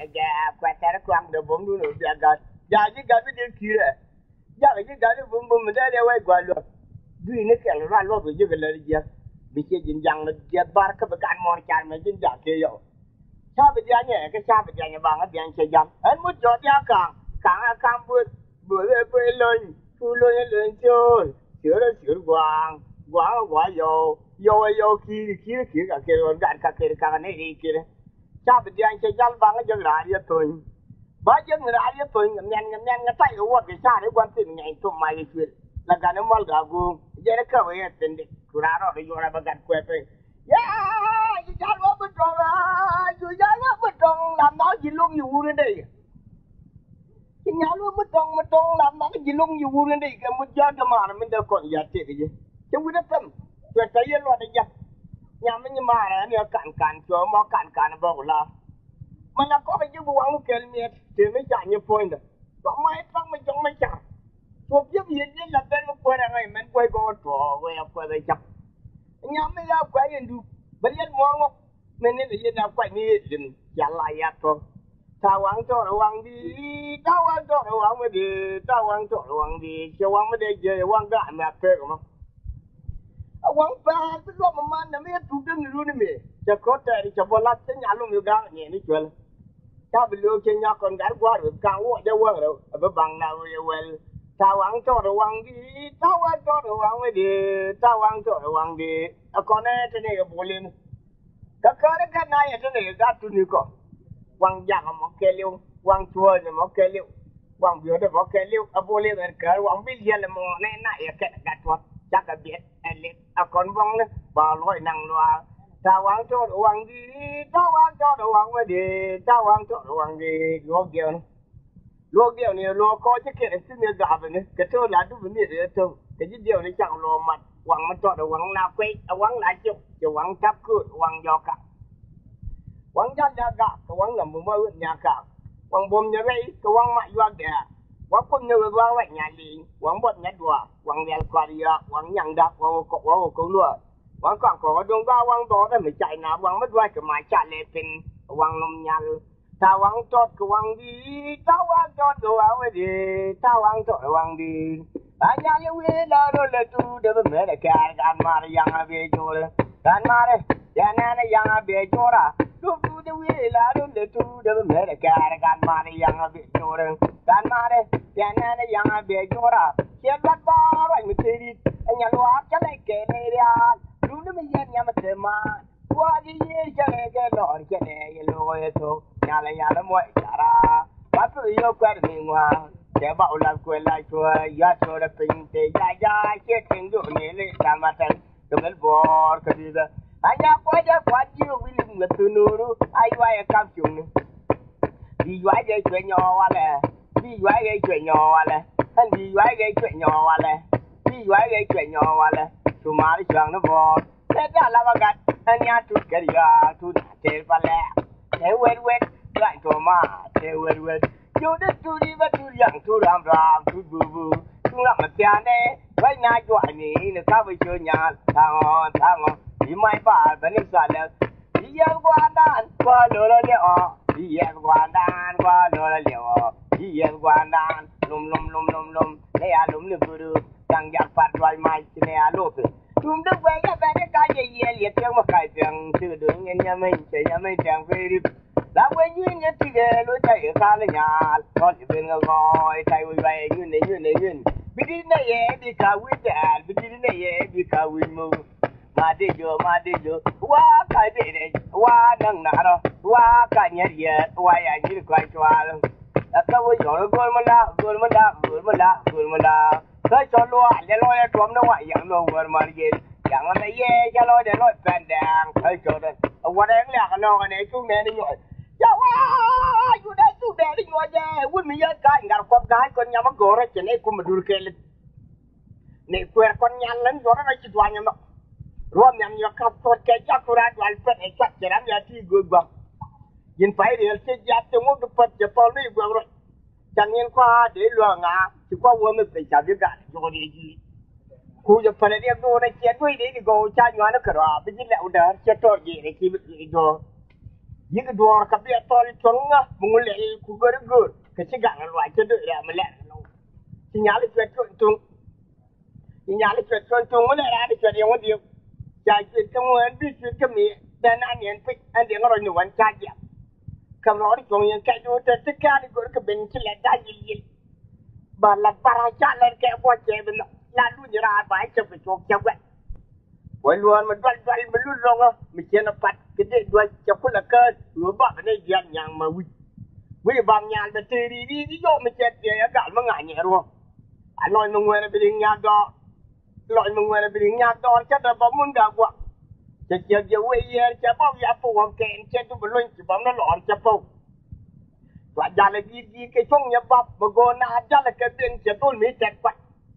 ya kwatara kwang do bom du no ya ga bi de kire ya ga de bom bom da de wai gwa lo du ni ke ra lo bi ga le ya bi ke jin jang le ya bar ka ba kan mo chan me jin ja ke yo cha bi ya ne ke cha bi ya ne ba ga bian che jam an mu jo ya ka bu bu lo tu lo le jo sửa quang quá yo khí cả kia rồi gạt cả kia cả này đi kia cha bị điên chơi jal bang jal lại ya thôi ba jal lại ya thôi ngan cái tay của cái cha đấy quan tin ngày tụi mày chuyện là cái nó mal gà gu giờ nó cơ vậy tên đi kura rồi đi vô là bắt gạt quẹt rồi ya jal nó bất tròn à jal nó bất tròn làm nó gì luôn nhiều lên đây nhà luôn mất trông làm nó cái gì luôn nhiều lên đây cái một giờ mà mình đâu còn giá trị cái gì chúng mình đã tâm tuyệt thấy yên loạn đấy nhá nhà mình mà này cạn chỗ mà cạn bao la mà nó có cái gì buông lúc kia miệt thì mới chạy như phơi được có mấy thằng mình trong mấy chả thuộc giúp gì là bên một quay này mình quay con trò quay đây chắc nhà mình là quay yên du bây giờ mua mình nên là yên là quay như dừng trả lại thôi tao ăn cho nó ăn đi tao ăn cho nó ăn mới đi tao ăn cho nó ăn đi cho ăn mới đi chơi ăn cái mẹ phê của nó ăn phê cái lúc mà mình là mấy tụi đừng luôn đi mày cho có thể đi cho bọn lát tới nhà luôn nhiều gang nhẹ đi chơi tao bị lừa trên nhà con gái qua rồi cao quá đâu qua rồi ở bằng nào rồi tao ăn cho nó ăn đi tao ăn cho nó ăn mới đi tao ăn cho nó ăn đi con này trên này cái bồ lên cái này trên này cái tụi nó có quang giang một cái liu quang chua thì một cái liu quang biểu thì một cái liu ở bộ liu này cái quang biết gì là một này cái chuột chắc là biết anh con vong đấy bảo lôi năng loa tao quang cho đồ quang đi tao quang cho đồ quang mới đi tao quang cho đồ quang đi luộc điều này luộc có chứ kiện xin nhiều giả vậy nữa cái chỗ là đúng vấn đề đấy thôi cái điều này chẳng luộc mặt quang mà cho đồ quang nào quay quang lại chụp quang chắp cửa quang giò cả quang jal jaga quang lam bu mau nya ka quang bom nya rei quang ma yuak de quang kun nya quang wa nya li quang bot nya dua quang vel kwaria quang nyang da quang ko lua quang ko dong ga quang do da mi chai na quang mat wa ke ma cha le pin quang lom nyal ta quang tot quang di ta quang tot do wa di ta quang tot quang di anya le we la do le tu de me de ka gan ma yang a be jo le gan ma de ya na yang a be jo ra lu de we la do le tu de me de ka gan ma yang a be jo re gan ma de ya na yang a be jo ra che bat ba ra mi ti anya lo a cha le ke ne ya lu ne me ya nya ma te ma wa di ye cha le ke lo ke ne ye lo ye to nya le mo cha ra ba tu yo kwa de mi wa để bảo là quên lại chùa ya chùa đã bình tề ya chết tiếng dụ này lên làm mà thành đừng có bỏ cái gì đó anh ya quá chiều với linh là từ nuru ai quay cam chung đi quay cái chuyện nhỏ à đi quay cái chuyện nhỏ à anh đi quay cái chuyện nhỏ à đi quay cái chuyện nhỏ à tụi má đi chơi nó bỏ thế ra là bắt anh ya tụt cái gì à tụt chơi vào lẹ thế quên lại tụi má thế quên yo de tu di ba tu yang tu ram tu bu tu la ma tia ne wai na jo ani ne ka ba jo nya ta ngo di mai ba ba ni sa le di ya kwa dan kwa lo le o di ya kwa dan kwa lo le o di ya kwa dan lum le ya lum ne bu ru yang ya pat wai mai ne ya lo pe tum de wai ya ba de ka ye ye tiang ma kai tiang tu du ngen ya mai che ya mai tiang pe ri là quên như nhất thì cái lối chạy ở xa lên nhà con chỉ bên ngồi chạy về như này biết đi này đi cả quý trẻ biết đi này đi cả quý mù mà đi chưa quá cái gì này quá nâng nã đó quá cái nhát gì quá ai chỉ quay qua luôn các quý chỗ nó gồm là cái chỗ lúa để lúa trộm nó ngoại dạng luôn rồi mà gì dạng nó này cho lúa để lúa phèn đàng cái chỗ đó qua đây là cái nó này chúng này đi rồi ya wa you da tu da ni wa ja won mi ya ka ngar ko ga kon nyama gore ci ne ko madur kel ne kwer kon nyalan gore na ci dwa nyama rom nyam yo ka to ke ja kurat wal pe e chat ram ya ti go gba yin pai de ci ja te mo du pat je pol ni go ro chan yin kwa de lo nga ci kwa wo me pe cha de ga jo de ji ku je pale de go na ci doi de go cha nywa na kra bi ji le u da che to ji ne ki jo Yi ga duwar ka bi tol tonga mungule ku gor gor ka ci ga na wa ci do ya mala no ci nyali ci ton ci nyali ci ton wala ra di ci wodi ya ci ton wan bi ci kami dan an yen pik an de ngoro ni wan ta ya kam ro di ton yen ka do ta ci ka di gor ka ben ci la da yil ba la para cha la ke bo che ben la lu ni ra ba ci bi chok cha wa wai luan ma dwal ma lu ronga mi chena pat ke de dwal cha kula ka lu ba ne yan yang ma wi bang nyan ba ti di yo mi chet ye ga ma nga nye ro a loi ma ngwe bi nya do loi ma ngwe bi nya do cha da ba mun ga kwa cha cha ye we ye cha ba ya pu wa ke che tu bu lun chi ba na lon cha pu wa ja le di ke chong ya ba ba go na ja le ke ben cha tu mi tet pa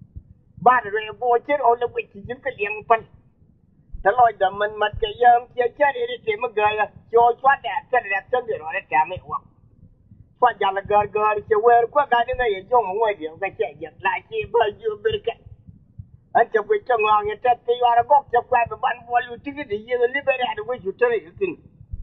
ba re bo che o le wi chi ke liang pan ta loi da man mat ke yam che che de che ma ga ya cho chwa da che de chen de ro de ta me wa fa ja la gar che wer kwa ga de na ye jong ngwe de ga che ye la chi ba ju bir ke an che wi chong ang ye ta ti wa ra gok che kwa ba ban bo lu ti de ye li be ra de wi ju tere yu tin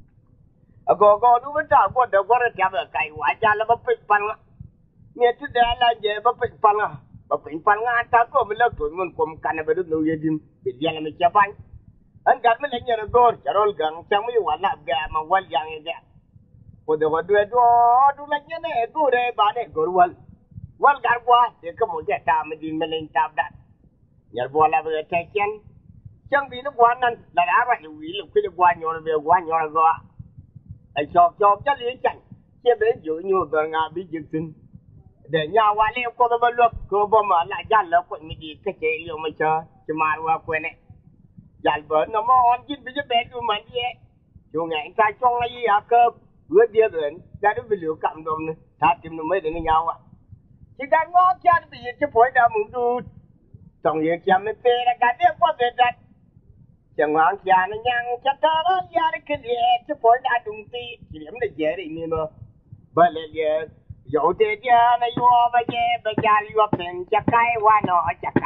a go du ba ta bo de go ra ta ba kai wa ja la ba pi pan me tu da la je ba pi pan ba pi pan nga ta ko mi la to mun kom kan ba du no ye dim bi ya la mi che ban an ga mi le nye go charol gang chang mi wa la ga ma wal yang ye ko de ko du la nye ne du re ba ne go wal gar kwa de ko mo je ta mi din me len ta da nyar bo la ba te chen chang bi no kwa nan la da ba lu wi lu ki de kwa nyo be kwa nyo go ai chok cha li chan che be yu nyu do nga bi ji tin de nya wa le ko ba lu ko ba ma la ja la ko mi di ke che yo ma cha che ma wa ko ne dal bờ nó mà on chín bây giờ bé tụi mình vậy, tụi ngày ta trong cái gì à cơ, bữa dia rồi, ta đã bị lừa cầm đồng nữa, ta tìm nó mới được nhau à, chỉ cần ngó cha nó bị chứ phải đâu muốn tu, trong việc cha mới phê là cả đêm qua về đặt, chẳng ngoan cha nó nhang cha ta nó ra được cái gì, chứ phải đã đúng tí, chỉ điểm là dễ đi nữa mà, bởi lẽ giờ dẫu thế cha nó vô bây giờ vô tiền cha cái qua nó,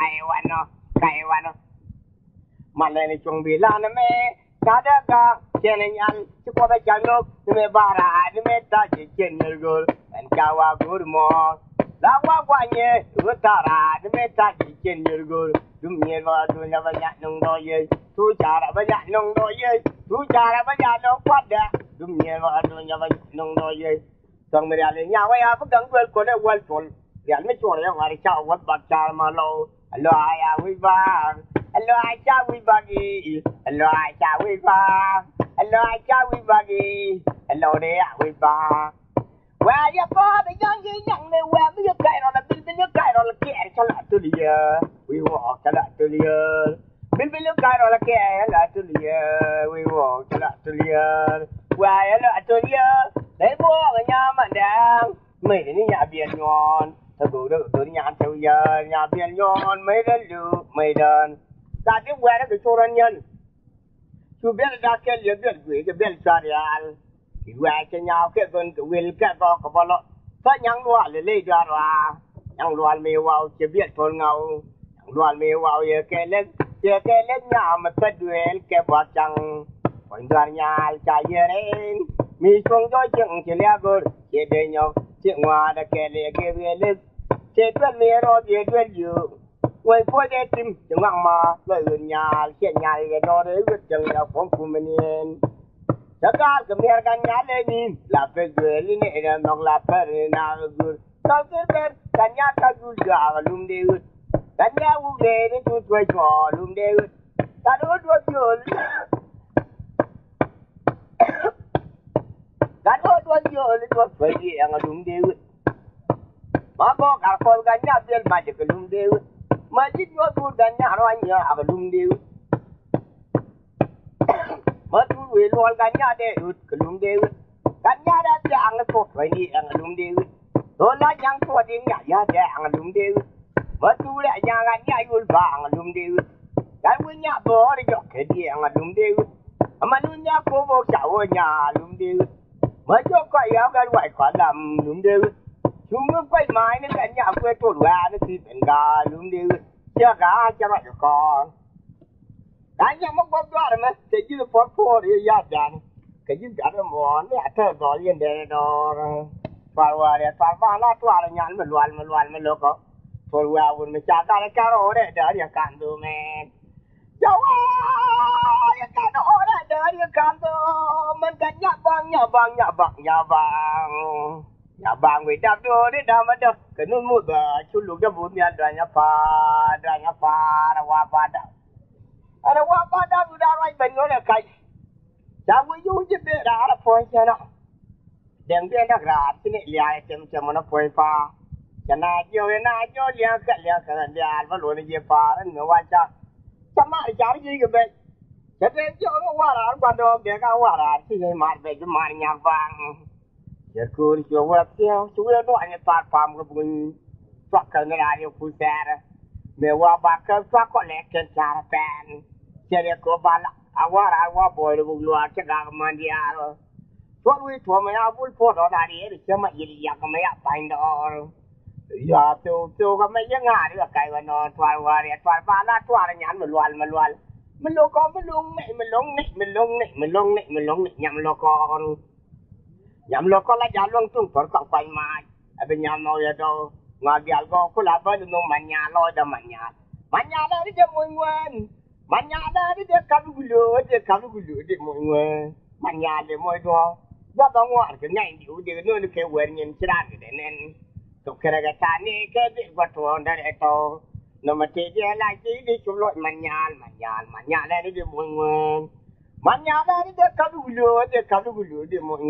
mà này chung bị la nè ta đã cả trên nhà chỉ có cái chân nó mẹ bà ra mẹ ta chỉ trên người rồi anh cao à good morning la qua nhẹ vừa ta ra mẹ ta chỉ trên người rồi đúng như vậy tôi nhà bây giờ nông đôi gì tôi trả là bây giờ nông đôi gì tôi trả là bây giờ nó quát đã đúng như vậy tôi nhà bây giờ nông đôi gì xong mình lại nhà bây giờ vẫn cần quên của nó quên rồi liền mấy chỗ này họ đi chào quát bạc chào mà lâu alo ai quý ba alo ai cha quý ba gì alo ai cha quý ba alo ai cha quý ba gì alo đi à quý ba qua ya ba bây giờ gì nhận này qua bây giờ cái rồi là bây giờ cái rồi là kẹt cho lại tôi đi quý họ cho lại tôi đi bây giờ cái rồi là kẹt lại tôi đi quý họ cho lại tôi đi qua lại tôi đi để mua ở nhà mà đang mấy cái nhà biển ngon thật đủ được tôi nhà theo giờ nhà biển ngon mấy đến lưu mấy đơn ta tiếp qua đó cái số nhân chú biết là cái liền biết gửi cái biết sao đi ăn thì qua cho nhau cái con cái will cái có bao lọ có nhang loa để lấy ra rồi nhang loa mê vào chỉ biết thôi ngầu nhang loa mê vào cái lên nhà mà tất đuôi cái bát trăng còn đoàn nhà chạy lên mi xuống đôi chân chỉ lẽ gol chỉ để nhau chỉ ngoài đã cái lẽ cái lên chỉ tuân mi rồi chỉ tuân dự quay phố để tìm chẳng ngang mà lời nhà chuyện nhà cái đó đấy quyết chẳng là phong phú mình chắc cái miếng cái nhà này nhìn là phải gửi lên này là nó là phải nào gửi tao cứ biết cái nhà tao gửi vào luôn đi cái nhà u đề đến tôi quay trò luôn đi ta đối với tôi cái đó tôi giờ lên tôi phải gì ăn luôn đi mà có cả con cái nhà bên mà chỉ cái luôn đi mà chỉ tôi cái nhà nó anh nhớ ăn luôn đi mà tôi về luôn cái nhà để cái luôn đi cái nhà đã ăn cái tôi phải đi ăn luôn đi tôi là nhà tôi đi nhà để ăn luôn đi mà tôi lại nhà cái nhà tôi vàng luôn đi cái bữa nhà bố đi chọc cái gì ăn luôn đi mà lúc nhà cô bố cháu ở nhà luôn đi mà cho quay áo cái loại khoản làm luôn đi chúng nó quay mãi đến cái nhà quê tôi ra nó thì thành gà luôn đi chưa gà cho lại con cái nhà mất bóp ra rồi mà thì chứ phốt phô thì ra đàn cái gì cả nó mòn này thơ gió liên đề đó vào vào là vào nhắn mình lo có thôi vào mình chả ta cái rồi đấy đỡ đi cản đồ mẹ cháu ơi cản đồ đấy đỡ đi cản đồ mình cần nhà bang người đạp đồ đấy đạp mà được cái nút mút chú lục cho bún miền đoàn nhà pha là hoa pha đó ada hoa pha đó udah right bên ngồi là cái cháu vui vui chứ biết đã là phơi cho nó đèn bên đặc ra thì này lia chém nó phơi pha cho na cho lia cái lia và luôn là gì pha nó ngồi qua cho mà cháu gì cái bên cái bên cho nó qua là quan đồ để cái qua là thì người mà về cái mà nhà vàng giờ cứ cho qua theo chú nó nói như ta farm cái bún phát cái này là yêu phụ xe mẹ qua bác cái phát có lẽ cái chả fan giờ để có ba là awa boy lu luar cakap mandia lo. Tuan maya bul foto tadi ni cuma jadi yang maya paindor. Ya tu kami yang ada lah kai wano tuan waria tuan pala tuan nyan melual. Melong nyam loko la jalong tung por kau pai mai. Abi nyam mau ya do ngabial go kula ba nu manya lo da manya. Manya la di jemuen. Manya dari dia kalu gulu dia mui manya dia mui doa dia bangwa ke ngai dia no ke wernya cerah ke nen to kira kata ni ke dia buat dari itu nama dia lagi di culuk manya dari dia mui manya dari dia kalu gulu dia mui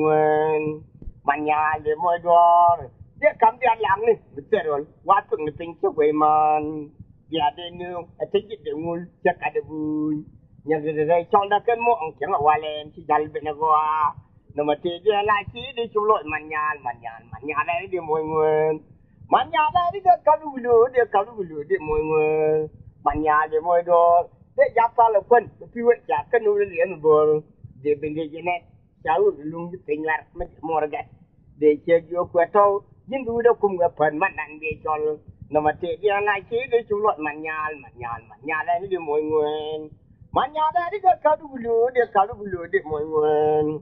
manya dia mui doa dia kam dia lang ni betul waktu ni pingcuk weman ya đây nương thích cái ngul chắc cả được vui nhà cái cho nó cái muỗng chẳng là hoa lên chỉ dal bên nó qua nó mà thì dia lại chỉ đi chụp lội mà nhà đây đi mọi người mà nhà đây đi cái cá lulu đi mọi người mà nhà đi mọi đồ để giáp pha là quân phi vật chả cái nuôi liền bờ để bên đây này cháu luôn tính là mất mua ra để chơi vô quẹt thôi nhưng tôi đâu cùng gặp phần mặt nặng để cho nama dia lai chi dia culot manyal đây dia mọi người manyal đây dia kalu bulu dia mọi người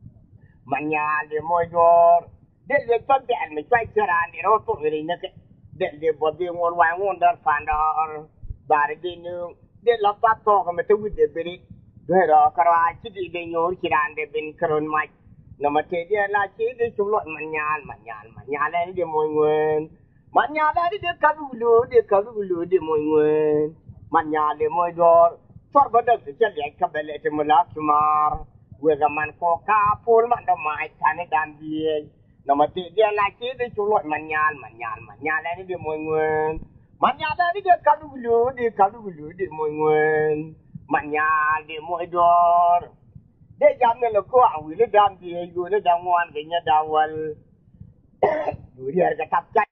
manyal dia mọi người dia lepas dia me cai ceran dia rotok ini nak dia buat dia ngon dar fandor bar dia nu dia lepas to kami tu dia beri dia ro karai chi dia nyor ciran dia bin keron mai nama dia lai chi dia culot manyal đây dia mọi người Manya dari dia kalu bulu dia mọi người manya dia mọi dor sor badak sejak dia kabel itu melak cumar gue zaman koka pun mak damai tane dan dia nama dia lagi dia culot manya dari dia mọi người manya dari dia kalu bulu dia mọi người manya dia mọi dor dia jamnya lo ko awi le dam dia gue le damwan kenya dawal dia harga tapcai